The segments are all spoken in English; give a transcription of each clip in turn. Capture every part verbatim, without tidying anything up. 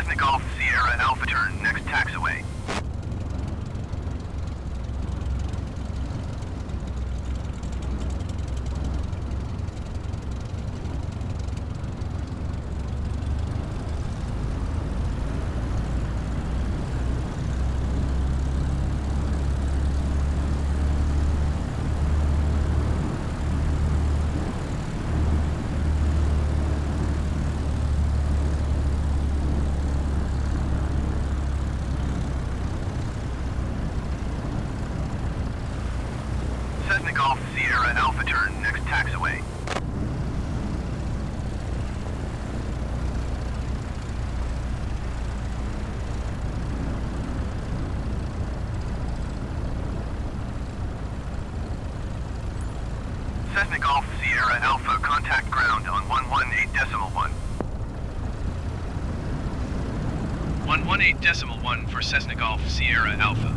Cessna Golf Sierra Alpha turn, next taxiway. Cessna Golf Sierra Alpha turn, next taxiway. Cessna Golf Sierra Alpha, contact ground on one one eight decimal one. one one eight decimal one for Cessna Golf Sierra Alpha.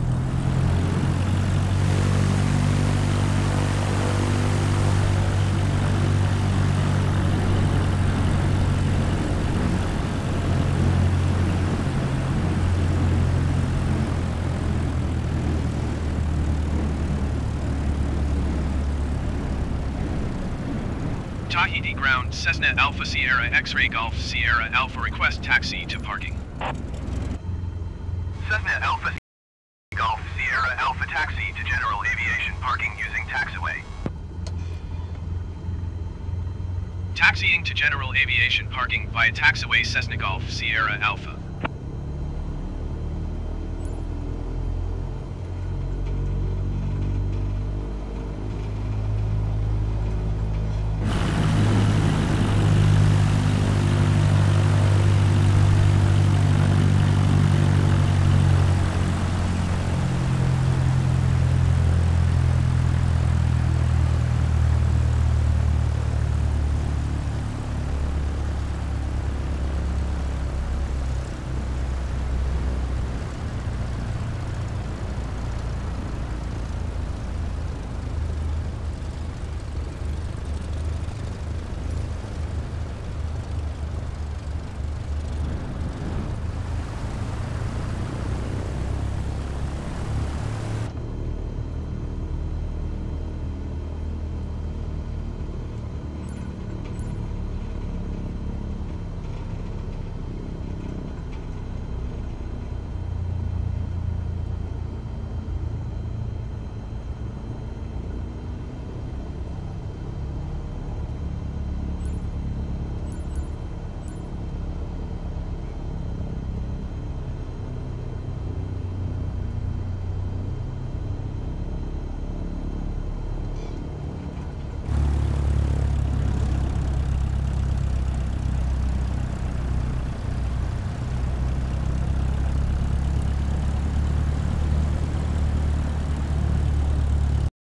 Tahiti ground, Cessna Alpha Sierra X-Ray Golf Sierra Alpha, request taxi to parking. Cessna Alpha Golf Sierra Alpha taxi to general aviation parking using taxiway. Taxiing to general aviation parking via taxiway Cessna Golf Sierra Alpha.